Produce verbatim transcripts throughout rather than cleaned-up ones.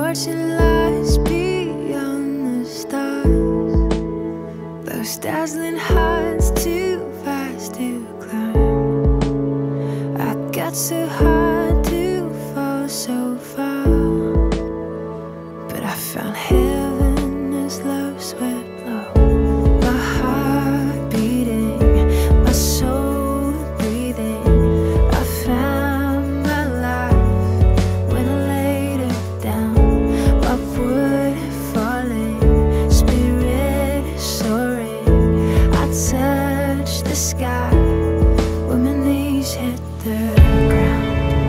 watching lights beyond the stars, those dazzling heights too fast to climb. I got so hard to fall so far, but I found heaven as love swept low. My heart beating, my soul breathing. I found my life when I laid it down. Upward falling, spirit soaring. I touched the sky when my knees hit the ground.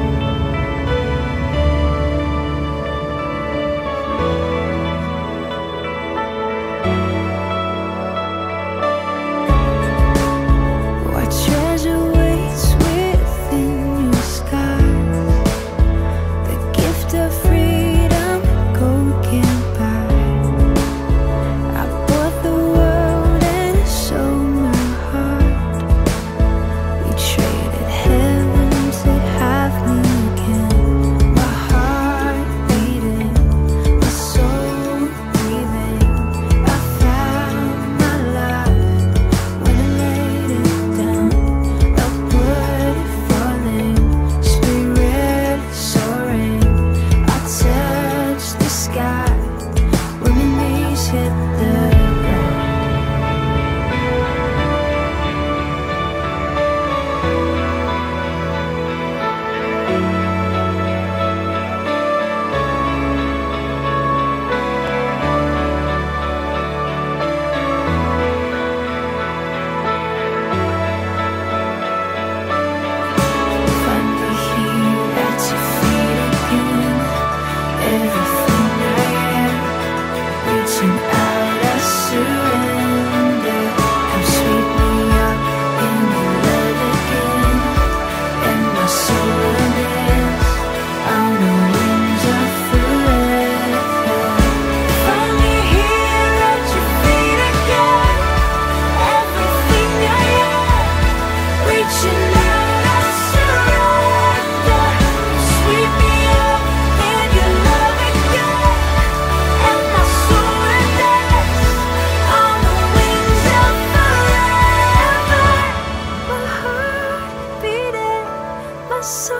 What treasure waits within your skies? The gift of freedom gold can't buy. I bought the world and sold my heart. We traded heaven to have me again. My heart beating, my soul breathing. I found my life when I laid it down. Upward falling, spirit soaring. I touched the sky when my knees hit the ground. Finally here at your feet again. Everything I am, reaching out, I surrender. Come sweep me up in your love again, and my soul ends on the wings of forever. Finally here at your feet again. Everything I am, reaching out, I surrender. Sweep me up in your love again, and my soul ends on the wings of forever. My heart beating, my soul